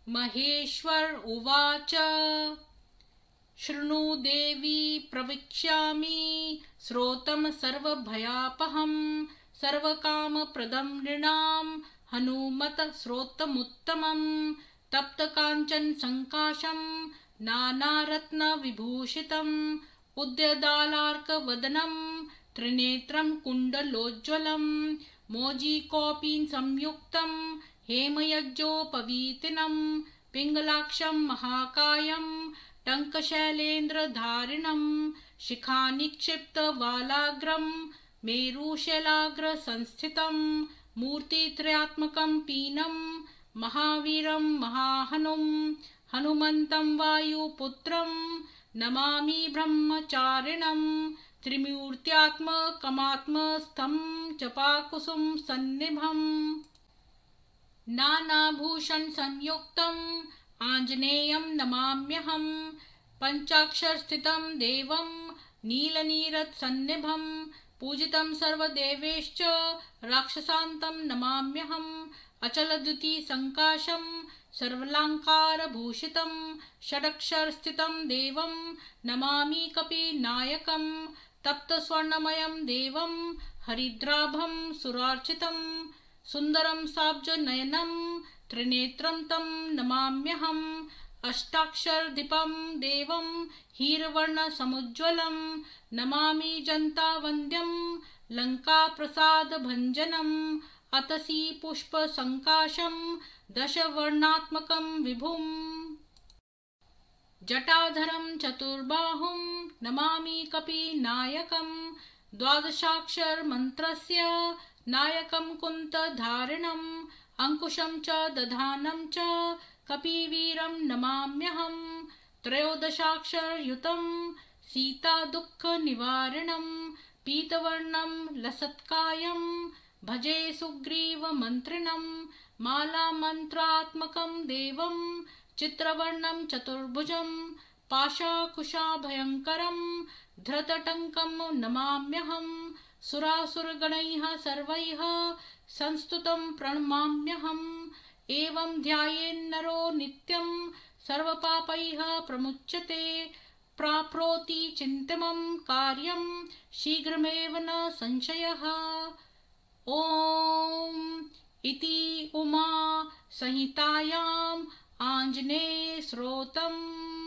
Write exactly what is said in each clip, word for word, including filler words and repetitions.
महेश्वर उवाच शृणु देवी प्रवक्ष्यामि श्रोतं सर्वभयापहं सर्वकामप्रदं नृणां हनुमत श्रोतमुत्तमं तप्तकाञ्चन संकाशं नानारत्नविभूषितं उद्यदालार्कवदनं त्रिनेत्रं कुण्डलोज्ज्वलं मोजीकोपि संयुक्तं हेमयज्ञोपवीतिनं पिङ्गलाक्षं महाकायं टङ्कशैलेन्द्रधारिणं शिखानिक्षिप्तवालाग्रं मेरुशैलाग्रसंस्थितं मूर्तित्रयात्मकं पीनं महावीरं महाहनुं हनुमन्तं वायुपुत्रं नमामि ब्रह्मचारिणं त्रिमूर्त्यात्मकमात्मस्थं जपाकुसुम सन्निभम् नानाभूषण संयुक्तम् आञ्जनेयं नमाम्यहं पञ्चाक्षरस्थितं देवं नीलनीरत्सन्निभं पूजितं सर्वदेवैश्च राक्षसान्तं नमाम्यहम् अचलद्युतिसङ्काशं सर्वालङ्कारभूषितं षडक्षरस्थितं देवं नमामि कपिनायकं तप्तस्वर्णमयं देवं हरिद्राभं सुरार्चितं सुन्दरं साब्जनयनं त्रिनेत्रं तं नमाम्यहम् अष्टाक्षरदीपं देवं हीरवर्णसमुज्ज्वलं नमामि जन्तावन्द्यं लङ्काप्रसादभञ्जनम् अतसी पुष्पसङ्काशं दशवर्णात्मकं विभुम् जटाधरं चतुर्बाहुं नमामि कपिनायकं द्वादशाक्षरमन्त्रस्य नायकं कुन्तधारिणम् अंकुशं च दधानं च कपिवीरं नमाम्यहम् त्रयोदशाक्षरयुतं सीतादुःखनिवारिणं पीतवर्णं लसत्कायं भजे सुग्रीवमन्त्रिणं मालामन्त्रात्मकं देवं चित्रवर्णं चतुर्भुजं पाशाकुशाभयङ्करं धृतटङ्कं नमाम्यहम् सुरासुरगणैः सर्वैः संस्तुतं प्रणमाम्यहम् एवं ध्यायेन्नरो नित्यं सर्वपापैः प्रमुच्यते प्राप्नोति चिन्तिमं कार्यं शीघ्रमेव न संशयः। ॐ इति उमा संहितायाम् आञ्जनेय स्तोत्रम्।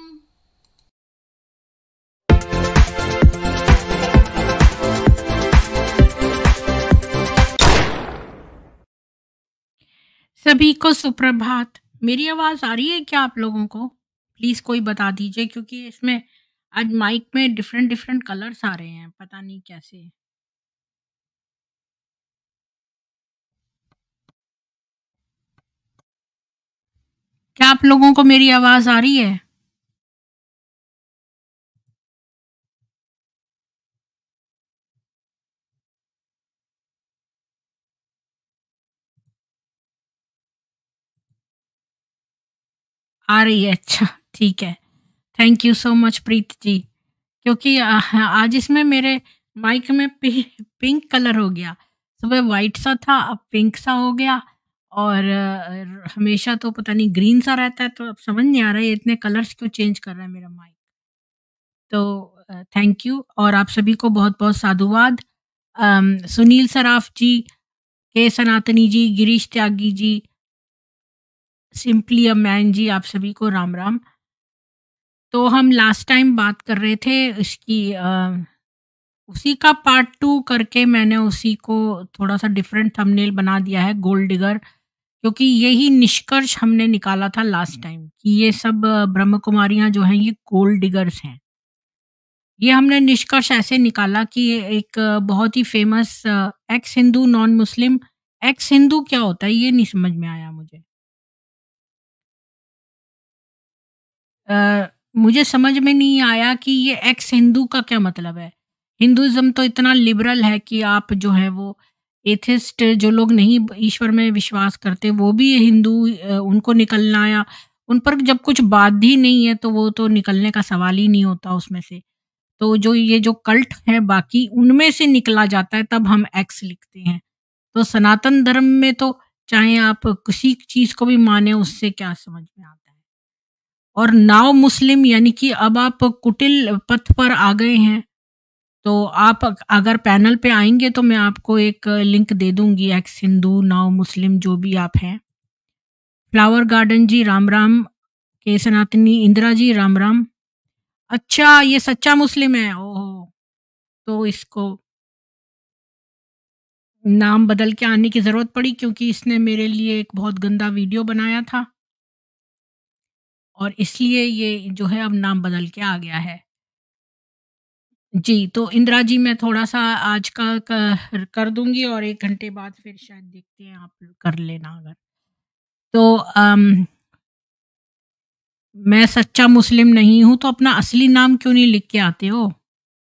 सभी को सुप्रभात। मेरी आवाज़ आ रही है क्या आप लोगों को? प्लीज़ कोई बता दीजिए, क्योंकि इसमें आज माइक में डिफरेंट डिफरेंट कलर्स आ रहे हैं, पता नहीं कैसे। क्या आप लोगों को मेरी आवाज़ आ रही है? आ रही है, अच्छा ठीक है। Thank you so much Preet ji, क्योंकि आज इसमें मेरे माइक में पि, पिंक कलर हो गया। सुबह वाइट सा था, अब पिंक सा हो गया, और हमेशा तो पता नहीं ग्रीन सा रहता है, तो अब समझ नहीं आ रहा है इतने कलर्स क्यों चेंज कर रहा है मेरा माइक। तो थैंक यू, और आप सभी को बहुत बहुत साधुवाद। Sunil Saraf ji, K Sanatani ji, Girish Tyagi ji, simply a man ji, आप सभी को राम राम। तो हम लास्ट टाइम बात कर रहे थे इसकी, आ, उसी का पार्ट टू करके मैंने उसी को थोड़ा सा डिफरेंट थंबनेल बना दिया है, गोल्ड डिगर, क्योंकि यही निष्कर्ष हमने निकाला था लास्ट टाइम कि ये सब ब्रह्म कुमारियां जो हैं ये गोल्ड डिगर्स हैं। ये हमने निष्कर्ष ऐसे निकाला कि एक बहुत ही famous ex Hindu non Muslim, ex Hindu क्या होता है ये नहीं समझ में आया मुझे। आ, मुझे समझ में नहीं आया कि ये एक्स हिंदू का क्या मतलब है। हिंदुज़्म तो इतना लिबरल है कि आप जो है वो एथिस्ट, जो लोग नहीं ईश्वर में विश्वास करते, वो भी हिंदू, उनको निकलना या उन पर जब कुछ बात ही नहीं है तो वो तो निकलने का सवाल ही नहीं होता उसमें से। तो जो ये जो कल्ट है बाकी उनमें से निकला जाता है, तब हम एक्स लिखते हैं। तो सनातन धर्म में तो चाहे आप किसी चीज़ को भी माने, उससे क्या समझ में आता है। और नाउ मुस्लिम यानी कि अब आप कुटिल पथ पर आ गए हैं। तो आप अग अगर पैनल पे आएँगे तो मैं आपको एक लिंक दे दूँगी, एक्स हिंदू, नाउ मुस्लिम जो भी आप हैं। फ्लावर गार्डन जी राम-राम, के सनातनी इंदिरा जी राम-राम। अच्छा, ये सच्चा मुस्लिम है, ओहो! तो इसको नाम बदल के आने की ज़रूरत पड़ी क्योंकि इसने मेरे लिए एक बहुत गंदा वीडियो बनाया था। और इसलिए ये जो है अब नाम बदल के आ गया है। जी, तो इंदिरा जी मैं थोड़ा-सा आज का क कर दूँगी और एक घंटे बाद फिर शायद देखते हैं, आप कर लेना अगर। तो अम मैं सच्चा मुस्लिम नहीं हूँ, तो अपना असली नाम क्यों नहीं लिख के आते हो?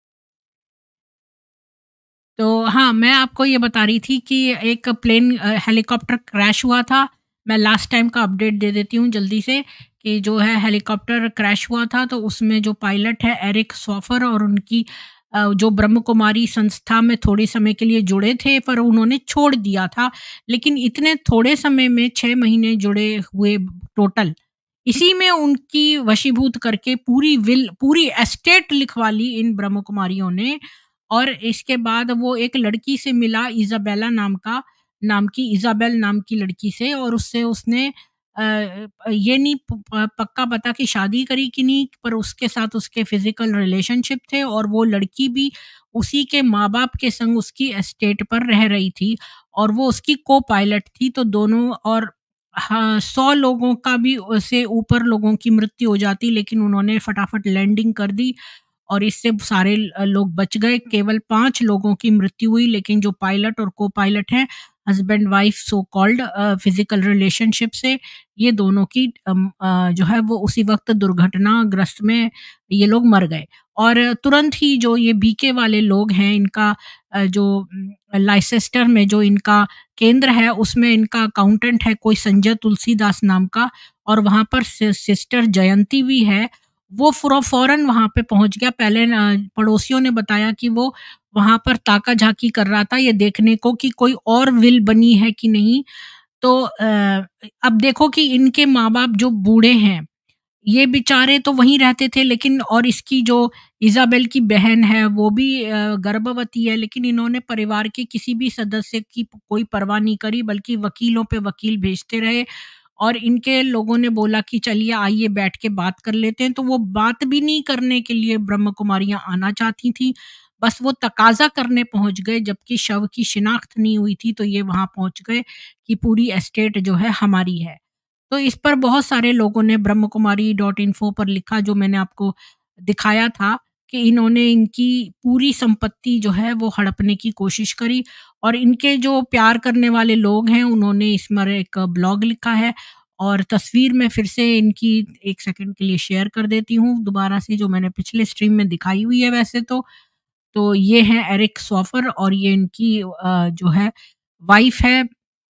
तो हाँ, मैं आपको ये बता रही थी कि एक प्लेन अ, हेलीकॉप्टर क्रैश हुआ था। मैं लास्ट टाइम का अपडेट दे देती हूँ जल्दी से कि जो है हेलीकॉप्टर क्रैश हुआ था, तो उसमें जो पायलट है एरिक सॉफर और उनकी अ, जो ब्रह्म कुमारी संस्था में थोड़े समय के लिए जुड़े थे, पर उन्होंने छोड़ दिया था। लेकिन इतने थोड़े समय में छह महीने जुड़े हुए टोटल, इसी में उनकी वशीभूत करके पूरी विल पूरी एस्टेट लिखवा ली इन ब्रह्म कुमारियों ने। और इसके बाद वो एक लड़की से मिला, इज़ाबेला नाम का नाम की इज़ाबेल नाम की लड़की से, और उससे उसने अ, ये नहीं प प पक्का पता कि शादी करी कि नहीं, पर उसके साथ उसके फ़िज़िकल रिलेशनशिप थे और वो लड़की भी उसी के माँ-बाप के संग उसकी एस्टेट पर रह रही थी और वो उसकी को-पायलट थी। तो दोनों और हाँ, सौ लोगों का भी अ, से ऊपर लोगों की मृत्यु हो जाती, लेकिन उन्होंने फटाफट लैंडिंग कर दी और इससे सारे अ, लोग बच गए। केवल पाँच लोगों की मृत्यु हुई, लेकिन जो पायलट और को-पायलट हैं, husband wife so called a, physical relationship से, ये दोनों की अम, अ, जो है वो उसी वक़्त दुर्घटनाग्रस्त में ये लोग मर गए। और तुरंत ही जो ये बीके वाले लोग हैं, इनका अ, जो उम, लाइसेस्टर में जो इनका केंद्र है, उसमें इनका अकाउंटेंट है कोई संजय तुलसीदास नाम का, और वहाँ पर सि सिस्टर जयंती भी है। वो फ़ुरा फ़ौरन वहाँ पे पहुँच गया। पहले न पड़ोसियों ने बताया कि वो वहाँ पर ताका-झाकी कर रहा था ये देखने को कि कोई और विल बनी है कि नहीं। तो अ, अब देखो कि इनके माँ-बाप जो बूढ़े हैं, ये बेचारे तो वहीं रहते थे, लेकिन और इसकी जो इज़ाबेल की बहन है वो भी अ, गर्भवती है, लेकिन इन्होंने परिवार के किसी भी सदस्य की कोई परवाह नहीं करी, बल्कि वकीलों पे वकील भेजते रहे। और इनके लोगों ने बोला कि चलिए आइए बैठ के बात कर लेते हैं, तो वो बात भी नहीं करने के लिए ब्रह्म कुमारियाँ आना चाहती थीं। बस वो तकाज़ा करने पहुँच गए, जबकि शव की शिनाख्त नहीं हुई थी, तो ये वहाँ पहुँच गए कि पूरी एस्टेट जो है हमारी है। तो इस पर बहुत सारे लोगों ने ब्रह्मकुमारी डॉट इन्फो पर लिखा, जो मैंने आपको दिखाया था कि इन्होंने इनकी पूरी संपत्ति जो है वो हड़पने की कोशिश करी। और इनके जो प्यार करने वाले लोग हैं, उन्होंने इस पर एक ब्लॉग लिखा है, और तस्वीर मैं फिर से इनकी एक सेकंड के लिए शेयर कर देती हूँ दोबारा से, जो मैंने पिछले स्ट्रीम में दिखाई हुई है वैसे तो। तो ये हैं एरिक सॉफर और ये इनकी अ, जो है वाइफ है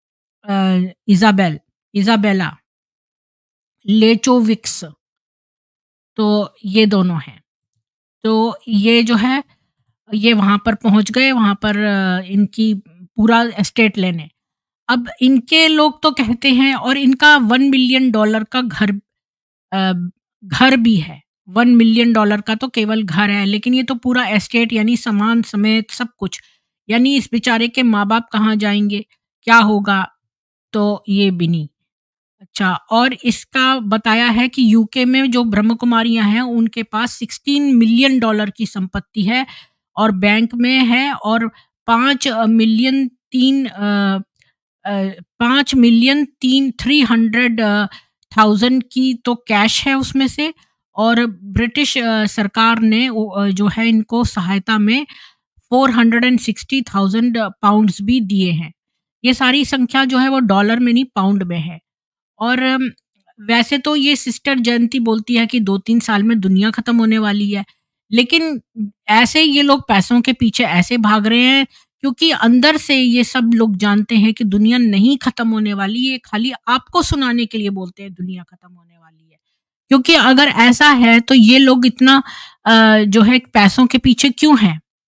अ, इज़ाबेल इज़ाबेला लेचोविक्स। तो ये दोनों हैं। तो ये जो है, ये वहाँ पर पहुँच गए, वहाँ पर अ, इनकी पूरा एस्टेट लेने। अब इनके लोग तो कहते हैं, और इनका वन मिलियन डॉलर का घर अ, घर भी है। वन मिलियन डॉलर का तो केवल घर है, लेकिन ये तो पूरा एस्टेट यानी सामान समेत सब कुछ। यानी इस बेचारे के माँ-बाप कहाँ जाएँगे? क्या होगा? तो ये भी नहीं। अच्छा, और इसका बताया है कि यूके में जो ब्रह्म कुमारियाँ हैं, उनके पास सिक्सटीन मिलियन डॉलर की संपत्ति है और बैंक में है, और पाँच अ, मिलियन तीन अ अ, पाँच मिलियन तीन थ्री हंड्रेड अ, थाउज़ेंड की तो कैश है उसमें से, और ब्रिटिश अ, सरकार ने ओ अ, जो है इनको सहायता में four hundred sixty thousand pounds भी दिए हैं। ये सारी संख्या जो है वो डॉलर में नहीं, पाउंड में है। और अम, वैसे तो ये सिस्टर जयंती बोलती है कि दो तीन साल में दुनिया खत्म होने वाली है। लेकिन ऐसे ये लोग पैसों के पीछे ऐसे भाग रहे हैं, क्योंकि अंदर से ये सब लोग जानते हैं कि दुनिया नहीं खत्म होने वाली, ये खाली आपको सुनाने के लिए बोलते हैं दुनिया खत्म होने वाली है। क्योंकि अगर ऐसा है तो ये लोग इतना अ, जो है पैसों के पीछे क्यों हैं?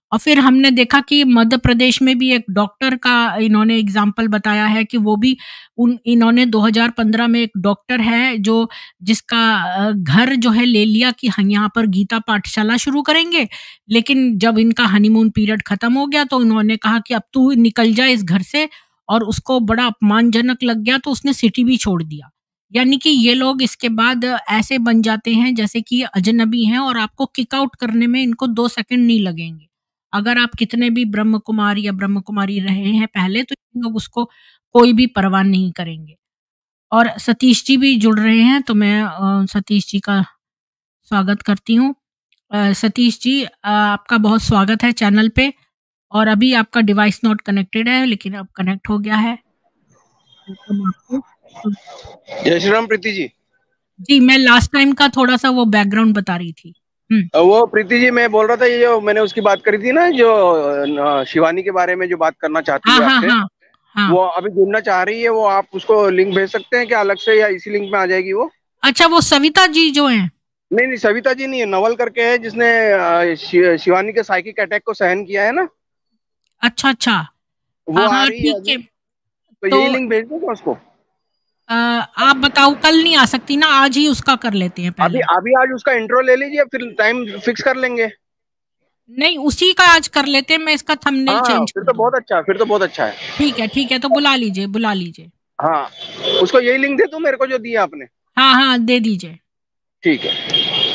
और फिर हमने देखा कि मध्य प्रदेश में भी एक डॉक्टर का इन्होंने एग्जाम्पल बताया है कि वो भी उन इन्होंने दो हज़ार पंद्रह में एक डॉक्टर है जो जिसका अ, घर जो है ले लिया कि हम यहाँ पर गीता पाठशाला शुरू करेंगे, लेकिन जब इनका हनीमून पीरियड खत्म हो गया तो उन्होंने कहा कि अब तू निकल जा इस घर से, और उसको बड़ा अपमानजनक लग गया तो उसने सिटी भी छोड़ दिया। यानी कि ये लोग इसके बाद ऐसे बन जाते हैं जैसे कि ये अजनबी हैं और आपको किक आउट करने में इनको दो सेकंड नहीं लगेंगे। अगर आप कितने भी ब्रह्म कुमार या ब्रह्म कुमारी रहे हैं पहले, तो ये लोग उसको कोई भी परवाह नहीं करेंगे। और सतीश जी भी जुड़ रहे हैं, तो मैं अ, सतीश जी का स्वागत करती हूँ। अ, सतीश जी, अ, आपका बहुत स्वागत है चैनल पे। और अभी आपका डिवाइस नॉट कनेक्टेड है, लेकिन अब कनेक्ट हो गया है। वेलकम आपको। तो जय श्री राम प्रीति जी। जी, मैं लास्ट टाइम का थोड़ा-सा वो बैकग्राउंड बता रही थी। हुँ। अ, वो प्रीति जी मैं बोल रहा था, ये जो मैंने उसकी बात करी थी ना, जो अ, शिवानी के बारे में जो बात करना चाहती हाँ, है हाँ, आपसे, हाँ। हाँ। वो अभी जुड़ना चाह रही है, वो आप उसको लिंक भेज सकते हैं क्या अलग से, या इसी लिंक में आ जाएगी वो? अच्छा, वो सविता जी जो हैं? नहीं, नहीं, सविता जी नहीं है, नवल करके है जिसने अ, शि शिवानी के साइकिक अटैक को सहन किया है ना, अच्छा, अच्छा। वो हाँ, आ हाँ, रही है ठीक है। अभी, तो तो यही लिंक भेज दो क्या उसको? अ, आप बताओ, कल नहीं आ सकती ना? आज ही उसका कर लेते हैं अभी पहले। अभी आज उसका इंट्रो ले लीजिए, फिर टाइम फिक्स कर लेंगे। नहीं, उसी का आज कर लेते हैं, मैं इसका थंबनेल हाँ, चेंज फिर कर तो बहुत दूँगी। अच्छा है, फिर तो बहुत अच्छा है। ठीक है, ठीक है, तो बुला लीजिए, बुला लीजिए। हाँ, उसको यही लिंक दे दूं मेरे को जो दिया आपने? हाँ, हाँ, दे दीजिए। ठीक है।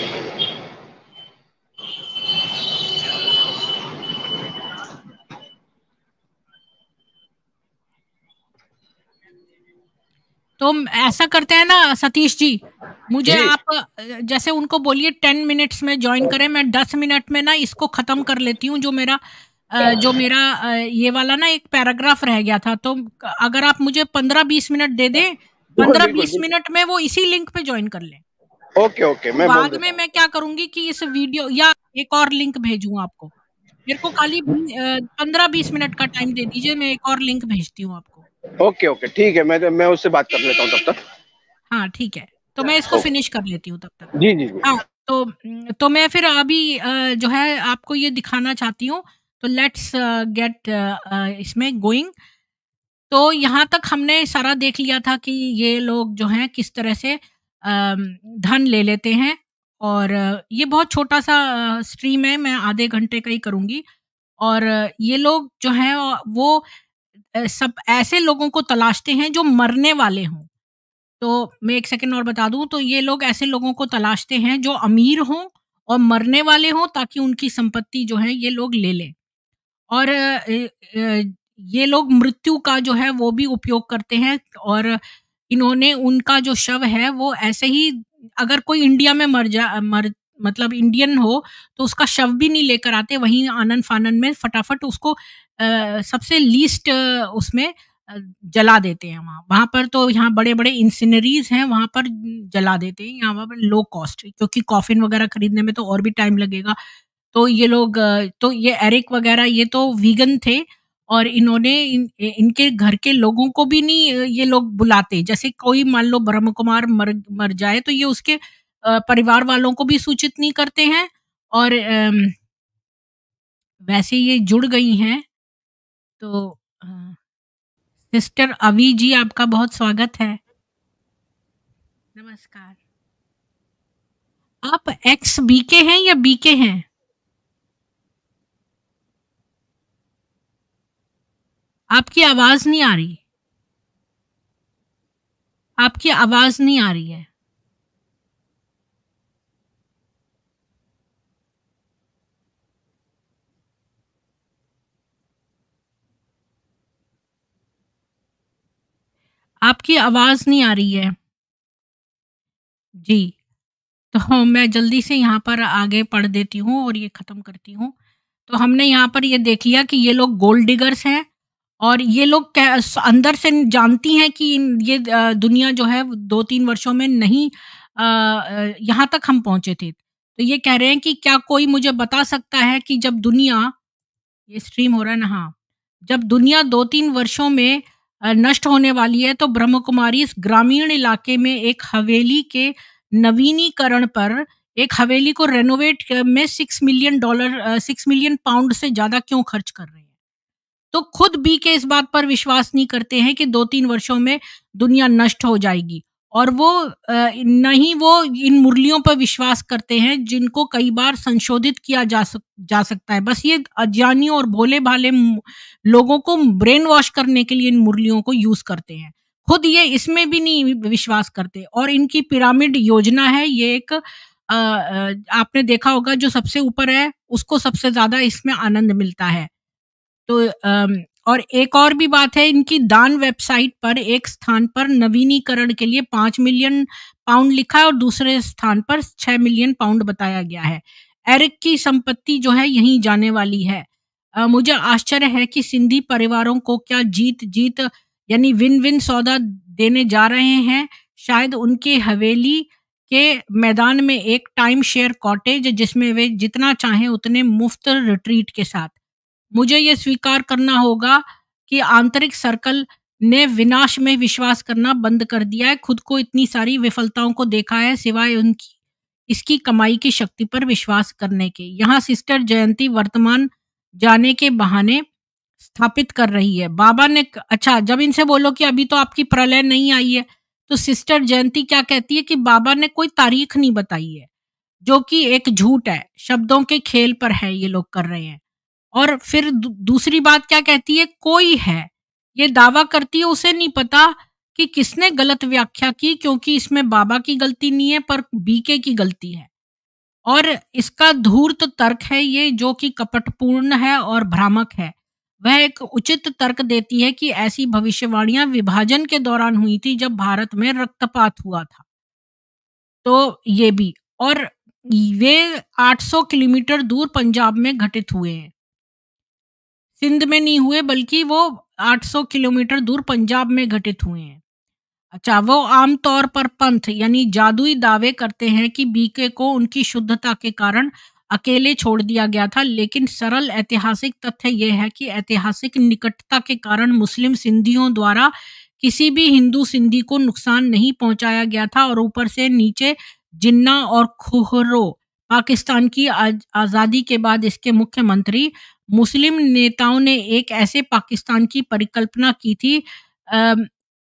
तो म ऐसा करते हैं ना सतीश जी, मुझे जी। आप अ, जैसे उनको बोलिए टेन मिनट्स में जॉइन करें, मैं दस मिनट में ना इसको ख़त्म कर लेती हूँ, जो मेरा अ, जो मेरा अ, ये वाला ना एक पैराग्राफ रह गया था। तो क अगर आप मुझे पंद्रह बीस मिनट दे दें, बिल्कुल, बिल्कुल, पंद्रह बीस बिल्कुल। मिनट में वो इसी लिंक पे जॉइन कर लें। ओके, ओके, तो मैं बोल बाद देता में हूँ। मैं क्या करूँगी कि इस वीडियो या एक और लिंक भेजूँ आपको? मेरे को खाली बी अ, पंद्रह बीस मिनट का टाइम दे दीजिए, मैं एक और लिंक भेजती हूँ आपको। ओके, ओके, ठीक है, मैं मैं उससे बात कर लेता हूँ तब तक। हाँ, ठीक है। तो मैं इसको ओके। फिनिश कर लेती हूँ तब तक। जी, जी, जी। हाँ, तो उम, तो मैं फिर अभी अ, जो है आपको ये दिखाना चाहती हूँ, तो लेट्स गेट अ, इसमें गोइंग। तो यहाँ तक हमने सारा देख लिया था कि ये लोग जो हैं किस तरह से अम, धन ले लेते हैं, और अ, ये बहुत छोटा-सा अ, स्ट्रीम है, मैं आधे घंटे का ही करूँगी। और अ, ये लोग जो हैं अ, वो अ, सब ऐसे लोगों को तलाशते हैं जो मरने वाले हों। तो मैं एक सेकंड और बता दूँ, तो ये लोग ऐसे लोगों को तलाशते हैं जो अमीर हों और मरने वाले हों, ताकि उनकी संपत्ति जो है ये लोग ले लें। और अ अ, ये लोग मृत्यु का जो है वो भी उपयोग करते हैं, और इन्होंने उनका जो शव है वो ऐसे ही, अगर कोई इंडिया में मर जा मर मतलब इंडियन हो, तो उसका शव भी नहीं लेकर आते, वहीं आनन-फानन में फटाफट उसको अ, सबसे लीस्ट उसमें अ, जला देते हैं वहाँ। वहाँ पर तो यहाँ बड़े-बड़े इंसिनरीज़ हैं, वहाँ पर जला देते हैं, यहाँ पर लो कॉस्ट, क्योंकि कॉफ़िन वगैरह खरीदने में तो और भी टाइम लगेगा। तो ये लोग अ, तो ये एरिक वगैरह ये तो वीगन थे, और इन्होंने इन इ इनके घर के लोगों को भी नहीं अ, ये लोग बुलाते। जैसे कोई मान लो ब्रह्म कुमार मर मर जाए, तो ये उसके अ, परिवार वालों को भी सूचित नहीं करते हैं। और अम, वैसे ये जुड़ गई हैं, तो अ, सिस्टर अवी जी, आपका बहुत स्वागत है। नमस्कार। आप एक्स बीके हैं या बीके हैं? आपकी आवाज़ नहीं आ रही। आपकी आवाज़ नहीं आ रही है। आपकी आवाज़ नहीं आ रही है। जी, तो मैं जल्दी से यहाँ पर आगे पढ़ देती हूँ और ये ख़त्म करती हूँ। तो हमने यहाँ पर ये देख लिया कि ये लोग गोल्ड डिगर्स हैं, और ये लोग कै स अंदर से जानती हैं कि इन ये अ, दुनिया जो है दो तीन वर्षों में नहीं अ अ, यहाँ तक हम पहुँचे थे। तो ये कह रहे हैं कि क्या कोई मुझे बता सकता है कि जब दुनिया, ये स्ट्रीम हो रहा है ना? हाँ। जब दुनिया दो तीन वर्षों में अ, नष्ट होने वाली है, तो ब्रह्म कुमारी इस ग्रामीण इलाके में एक हवेली के नवीनीकरण पर एक हवेली को रेनोवेट में six million dollar six million pound से ज़्यादा क्यों खर्च कर रहे हैं? तो खुद बीके इस बात पर विश्वास नहीं करते हैं कि दो तीन वर्षों में दुनिया नष्ट हो जाएगी, और वो अ, नहीं वो इन मुरलियों पर विश्वास करते हैं जिनको कई बार संशोधित किया जा सक जा सकता है। बस ये अज्ञानियों और भोले-भाले मु लोगों को ब्रेन वॉश करने के लिए इन मुरलियों को यूज़ करते हैं। खुद ये इसमें भी नहीं विश्वास करते, और इनकी पिरामिड योजना है ये एक अ अ, आपने देखा होगा जो सबसे ऊपर है उसको सबसे ज़्यादा इसमें आनंद मिलता है। तो अम, और एक और भी बात है, इनकी दान वेबसाइट पर एक स्थान पर नवीनीकरण के लिए पाँच मिलियन पाउंड लिखा है और दूसरे स्थान पर छह मिलियन पाउंड बताया गया है। एरिक की संपत्ति जो है यहीं जाने वाली है। अ, मुझे आश्चर्य है कि सिंधी परिवारों को क्या जीत-जीत यानी विन-विन सौदा देने जा रहे हैं। शायद उनकी हवेली के मैदान में एक टाइम शेयर कॉटेज जिसमें वे जितना चाहें उतने मुफ्त रिट्रीट के साथ। मुझे ये स्वीकार करना होगा कि आंतरिक सर्कल ने विनाश में विश्वास करना बंद कर दिया है। खुद को इतनी सारी विफलताओं को देखा है सिवाय उनकी इसकी कमाई की शक्ति पर विश्वास करने के। यहाँ सिस्टर जयंती वर्तमान जाने के बहाने स्थापित कर रही है। बाबा ने अच्छा जब इनसे बोलो कि अभी तो आपकी प्रलय नहीं आई है, तो सिस्टर जयंती क्या कहती है कि बाबा ने कोई तारीख नहीं बताई है, जो कि एक झूठ है। शब्दों के खेल पर है ये लोग कर रहे हैं। और फिर दू दूसरी बात क्या कहती है, कोई है। ये दावा करती है उसे नहीं पता कि किसने गलत व्याख्या की, क्योंकि इसमें बाबा की गलती नहीं है पर बीके की गलती है। और इसका धूर्त तर्क है ये जो कि कपटपूर्ण है और भ्रामक है। वह एक उचित तर्क देती है कि ऐसी भविष्यवाणियां विभाजन के दौरान हुई थी जब भारत में रक्तपात हुआ था। तो ये भी, और वे आठ सौ किलोमीटर दूर पंजाब में घटित हुए हैं। सिंध में नहीं हुए बल्कि वो आठ सौ किलोमीटर दूर पंजाब में घटित हुए हैं। अच्छा, वो आमतौर पर पंथ यानी जादुई दावे करते हैं कि बीके को उनकी शुद्धता के कारण अकेले छोड़ दिया गया था, लेकिन सरल ऐतिहासिक तथ्य यह है कि ऐतिहासिक निकटता के कारण मुस्लिम सिंधियों द्वारा किसी भी हिंदू सिंधी को नुकसान नहीं पहुंचाया गया था, और ऊपर से नीचे जिन्ना और खुहरो पाकिस्तान की आज, आज़ादी के बाद इसके मुख्यमंत्री मुस्लिम नेताओं ने एक ऐसे पाकिस्तान की परिकल्पना की थी अ,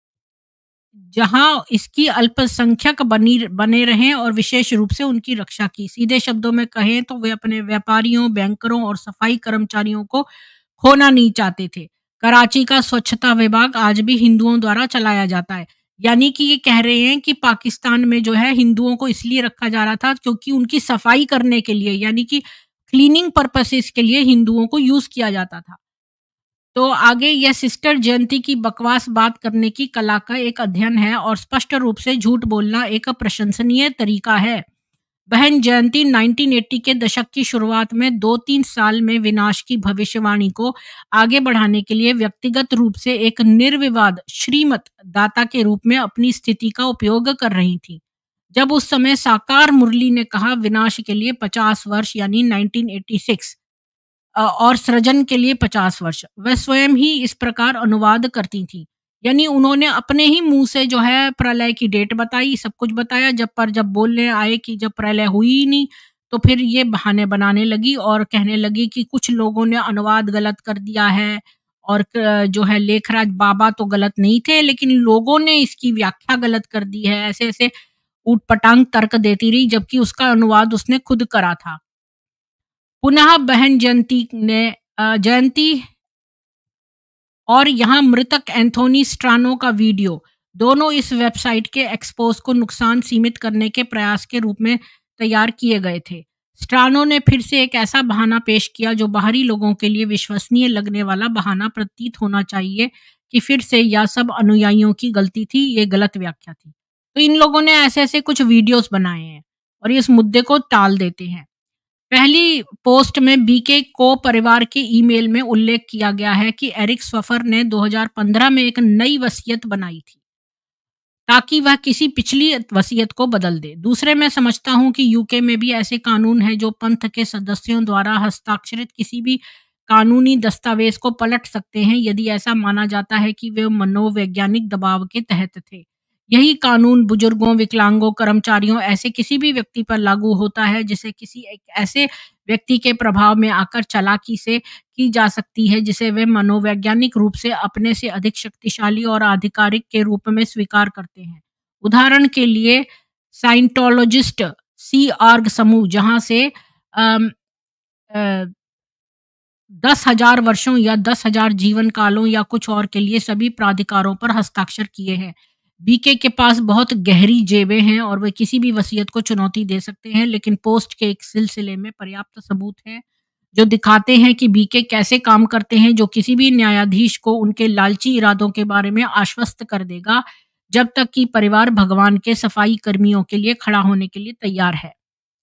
जहां इसकी अल्पसंख्यक बनी बने रहें और विशेष रूप से उनकी रक्षा की। सीधे शब्दों में कहें तो वे अपने व्यापारियों, बैंकरों और सफाई कर्मचारियों को खोना नहीं चाहते थे। कराची का स्वच्छता विभाग आज भी हिंदुओं द्वारा चलाया जाता है। यानी कि ये कह रहे हैं कि पाकिस्तान में जो है हिंदुओं को इसलिए रखा जा रहा था क्योंकि उनकी सफाई करने के लिए, यानी कि क्लीनिंग पर्पसेस के लिए हिंदुओं को यूज किया जाता था। तो आगे यह सिस्टर जयंती की बकवास बात करने की कला का एक अध्ययन है, और स्पष्ट रूप से झूठ बोलना एक प्रशंसनीय तरीका है। बहन जयंती नाइनटीन एटी के दशक की शुरुआत में दो तीन साल में विनाश की भविष्यवाणी को आगे बढ़ाने के लिए व्यक्तिगत रूप से एक निर्विवाद श्रीमत दाता के रूप में अपनी स्थिति का उपयोग कर रही थी। जब उस समय साकार मुरली ने कहा विनाश के लिए पचास वर्ष यानी नाइनटीन एटी सिक्स अ, और सृजन के लिए पचास वर्ष, वह स्वयं ही इस प्रकार अनुवाद करती थी। यानी उन्होंने अपने ही मुंह से जो है प्रलय की डेट बताई, सब कुछ बताया, जब पर जब बोलने आए कि जब प्रलय हुई ही नहीं, तो फिर ये बहाने बनाने लगी और कहने लगी कि कुछ लोगों ने अनुवाद गलत कर दिया है, और क- जो है लेखराज बाबा तो गलत नहीं थे लेकिन लोगों ने इसकी व्याख्या गलत कर दी है। ऐसे ऐसे ऊटपटांग तर्क देती रही, जबकि उसका अनुवाद उसने खुद करा था। पुनः बहन जयंती ने अ, जयंती और यहाँ मृतक एंथोनी स्ट्रानो का वीडियो दोनों इस वेबसाइट के एक्सपोज को नुकसान सीमित करने के प्रयास के रूप में तैयार किए गए थे। स्ट्रानो ने फिर से एक ऐसा बहाना पेश किया जो बाहरी लोगों के लिए विश्वसनीय लगने वाला बहाना प्रतीत होना चाहिए कि फिर से यह सब अनुयायियों की गलती थी, ये गलत व्याख्या थी। तो इन लोगों ने ऐसे ऐसे कुछ वीडियोस बनाए हैं और इस मुद्दे को टाल देते हैं। पहली पोस्ट में बीके को परिवार के ईमेल में उल्लेख किया गया है कि एरिक स्वफर ने दो हज़ार पंद्रह में एक नई वसीयत बनाई थी ताकि वह किसी पिछली वसीयत को बदल दे। दूसरे, मैं समझता हूं कि यूके में भी ऐसे कानून हैं जो पंथ के सदस्यों द्वारा हस्ताक्षरित किसी भी कानूनी दस्तावेज को पलट सकते हैं यदि ऐसा माना जाता है कि वे मनोवैज्ञानिक दबाव के तहत थे। यही कानून बुजुर्गों, विकलांगों, कर्मचारियों ऐसे किसी भी व्यक्ति पर लागू होता है जिसे किसी एक ऐसे व्यक्ति के प्रभाव में आकर चालाकी से की जा सकती है जिसे वे मनोवैज्ञानिक रूप से अपने से अधिक शक्तिशाली और आधिकारिक के रूप में स्वीकार करते हैं। उदाहरण के लिए साइंटोलॉजिस्ट, सी आर्ग समूह जहाँ से अम, अ, दस हज़ार वर्षों या दस हज़ार जीवन कालों या कुछ और के लिए सभी प्राधिकारों पर हस्ताक्षर किए हैं। बीके के पास बहुत गहरी जेबें हैं और वे किसी भी वसीयत को चुनौती दे सकते हैं, लेकिन पोस्ट के एक सिलसिले में पर्याप्त सबूत हैं जो दिखाते हैं कि बीके कैसे काम करते हैं, जो किसी भी न्यायाधीश को उनके लालची इरादों के बारे में आश्वस्त कर देगा, जब तक कि परिवार भगवान के सफाई कर्मियों के लिए खड़ा होने के लिए तैयार है।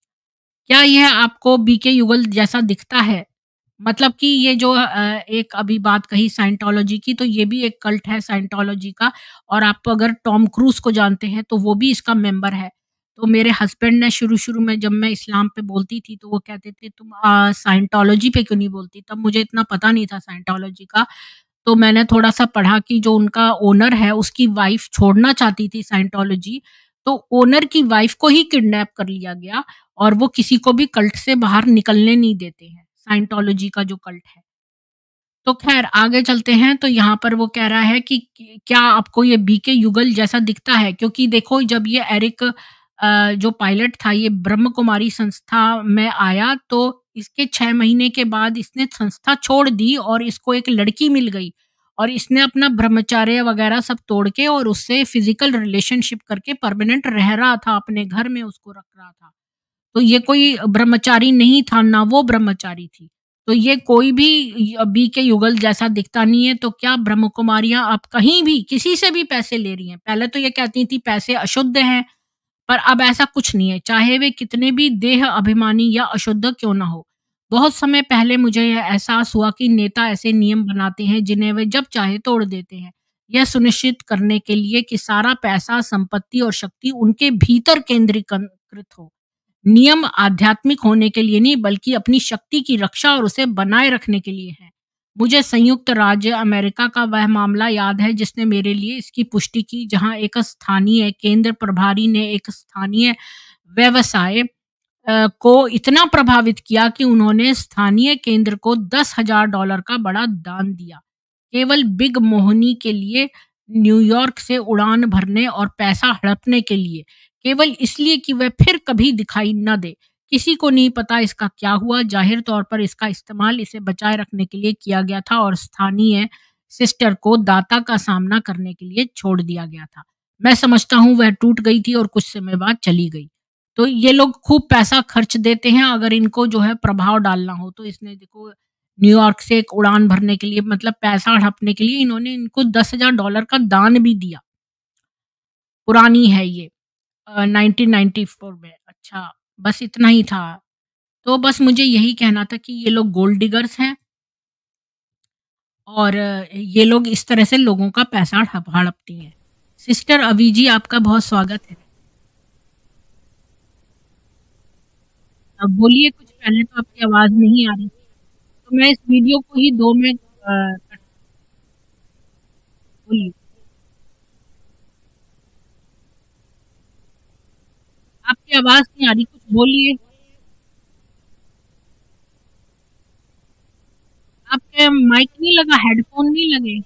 क्या यह आपको बीके युगल जैसा दिखता है? मतलब कि ये जो अ, एक अभी बात कही साइंटोलॉजी की, तो ये भी एक कल्ट है साइंटोलॉजी का। और आप अगर टॉम क्रूज़ को जानते हैं, तो वो भी इसका मेंबर है। तो मेरे हस्बैंड ने शुरू-शुरू में जब मैं इस्लाम पे बोलती थी, तो वो कहते थे, "तुम अ, साइंटोलॉजी पे क्यों नहीं बोलती?" तब मुझे इतना पता नहीं था साइंटोलॉजी का। तो मैंने थोड़ा-सा पढ़ा कि जो उनका ओनर है, उसकी वाइफ़ छोड़ना चाहती थी साइंटोलॉजी, तो ओनर की वाइफ़ को ही किडनैप कर लिया गया और वो किसी को भी कल्ट से बाहर निकलने नहीं देते हैं, साइंटोलॉजी का जो कल्ट है। तो ख़ैर आगे चलते हैं, तो यहाँ पर वो कह रहा है कि कि क्या आपको ये बीके युगल जैसा दिखता है? क्योंकि देखो जब ये एरिक अ, जो पायलट था ये ब्रह्म कुमारी संस्था में आया, तो इसके छह महीने के बाद इसने संस्था छोड़ दी और इसको एक लड़की मिल गई और इसने अपना ब्रह्मचर्य वग़ैरह सब तोड़ के और उससे फ़िज़िकल रिलेशनशिप करके परमानेंट रह रहा था, अपने घर में उसको रख रहा था। तो ये कोई ब्रह्मचारी नहीं था, ना वो ब्रह्मचारी थी। तो ये कोई भी य बीके युगल जैसा दिखता नहीं है, तो क्या ब्रह्म कुमारियाँ अब कहीं भी किसी से भी पैसे ले रही हैं? पहले तो ये कहती थी पैसे अशुद्ध हैं, पर अब ऐसा कुछ नहीं है, चाहे वे कितने भी देह अभिमानी या अशुद्ध क्यों ना हो। बहुत समय पहले मुझे यह एहसास हुआ कि नेता ऐसे नियम बनाते हैं जिन्हें वे जब चाहे तोड़ देते हैं। यह सुनिश्चित करने के लिए कि सारा पैसा, संपत्ति और शक्ति उनके भीतर केंद्रीकृत हो। नियम आध्यात्मिक होने के लिए नहीं बल्कि अपनी शक्ति की रक्षा और उसे बनाए रखने के लिए है। मुझे संयुक्त राज्य अमेरिका का वह मामला याद है जिसने मेरे लिए इसकी पुष्टि की, जहां एक स्थानीय केंद्र प्रभारी ने एक स्थानीय व्यवसाय अ, को इतना प्रभावित किया कि उन्होंने स्थानीय केंद्र को दस हज़ार डॉलर का बड़ा दान दिया, केवल बिग मोहनी के लिए, न्यूयॉर्क से उड़ान भरने और पैसा हड़पने के लिए, केवल इसलिए कि वह फिर कभी दिखाई न दे। किसी को नहीं पता इसका क्या हुआ, जाहिर तौर पर इसका इस्तेमाल इसे बचाए रखने के लिए किया गया था और स्थानीय सिस्टर को दाता का सामना करने के लिए छोड़ दिया गया था। मैं समझता हूँ वह टूट गई थी और कुछ समय बाद चली गई। तो ये लोग खूब पैसा खर्च देते हैं अगर इनको जो है प्रभाव डालना हो, तो इसने देखो न्यूयॉर्क से एक उड़ान भरने के लिए मतलब पैसा हड़पने के लिए इन्होंने इनको दस हज़ार डॉलर का दान भी दिया। पुरानी है ये अ, नाइनटीन नाइंटी फ़ोर में। अच्छा, बस इतना ही था। तो बस मुझे यही कहना था कि ये लोग गोल्ड डिगर्स हैं और अ, ये लोग इस तरह से लोगों का पैसा हड़प हड़पती हैं। सिस्टर अवी जी आपका बहुत स्वागत है। अब बोलिए कुछ, पहले तो आपकी आवाज़ नहीं आ रही थी। तो मैं इस वीडियो को ही दो में अ, कट बोलिए। आपकी आवाज़ नहीं आ रही, कुछ बोलिए। आपके माइक नहीं लगा, हेडफ़ोन नहीं लगे?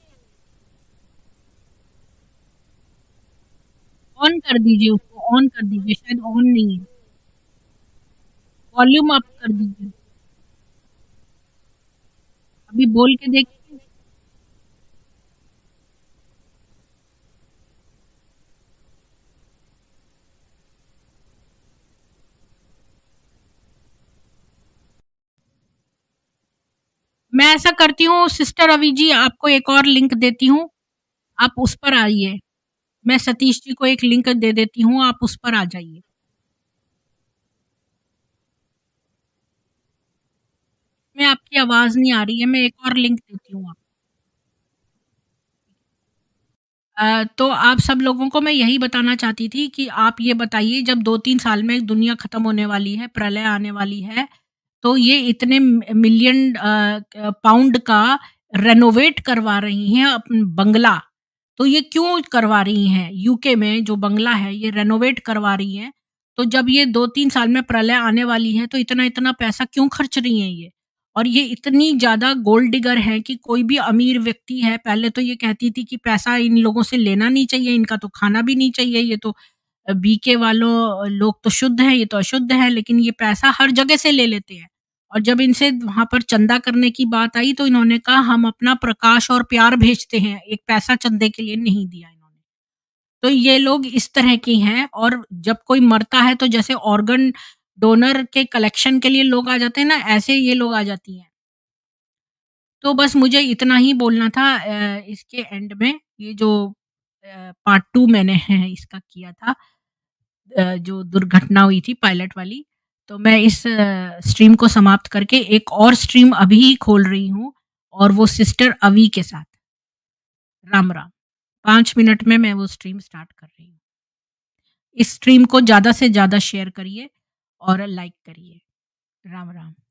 ऑन कर दीजिए उसको, ऑन कर दीजिए, शायद ऑन नहीं है। वॉल्यूम अप कर दीजिए। अभी बोल के देखिए। मैं ऐसा करती हूँ सिस्टर अवी जी, आपको एक और लिंक देती हूँ, आप उस पर आइए। मैं सतीश जी को एक लिंक दे देती हूँ, आप उस पर आ जाइए। मैं आपकी आवाज़ नहीं आ रही है, मैं एक और लिंक देती हूँ आपको। अ, तो आप सब लोगों को मैं यही बताना चाहती थी कि आप ये बताइए जब दो तीन साल में दुनिया खत्म होने वाली है, प्रलय आने वाली है, तो ये इतने मि मिलियन अ, क पाउंड का रेनोवेट करवा रही हैं अपन बंगला। तो ये क्यों करवा रही हैं? यूके में जो बंगला है ये रेनोवेट करवा रही हैं, तो जब ये दो तीन साल में प्रलय आने वाली है तो इतना-इतना पैसा क्यों खर्च रही हैं ये? और ये इतनी ज़्यादा गोल्ड डिगर है कि कोई भी अमीर व्यक्ति है, पहले तो ये कहती थी कि पैसा इन लोगों से लेना नहीं चाहिए, इनका तो खाना भी नहीं चाहिए, ये तो अ, बीके वालों लोग तो शुद्ध हैं, ये तो अशुद्ध हैं, लेकिन ये पैसा हर जगह से ले लेते हैं। और जब इनसे वहाँ पर चंदा करने की बात आई तो इन्होंने कहा हम अपना प्रकाश और प्यार भेजते हैं, एक पैसा चंदे के लिए नहीं दिया इन्होंने। तो ये लोग इस तरह की हैं और जब कोई मरता है तो जैसे ऑर्गन डोनर के कलेक्शन के लिए लोग आ जाते हैं ना, ऐसे ये लोग आ जाती हैं। तो बस मुझे इतना ही बोलना था अ, इसके एंड में ये जो अ, पार्ट टू मैंने है इसका किया था अ, जो दुर्घटना हुई थी पायलट वाली, तो मैं इस अ, स्ट्रीम को समाप्त करके एक और स्ट्रीम अभी ही खोल रही हूँ और वो सिस्टर अवी के साथ। राम, राम। पाँच मिनट में मैं वो स्ट्रीम स्टार्ट कर रही हूँ। इस स्ट्रीम को ज़्यादा से ज़्यादा शेयर करिए और लाइक करिए। राम, राम।